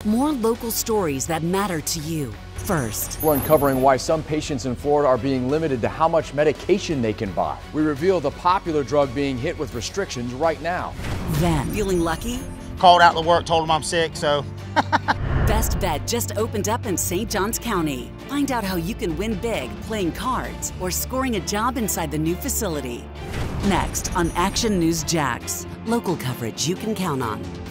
More local stories that matter to you. First, we're uncovering why some patients in Florida are being limited to how much medication they can buy. We reveal the popular drug being hit with restrictions right now. Then, feeling lucky? Called out to work, told them I'm sick, so. Best Bet just opened up in St. Johns County. Find out how you can win big playing cards or scoring a job inside the new facility. Next on Action News Jax, local coverage you can count on.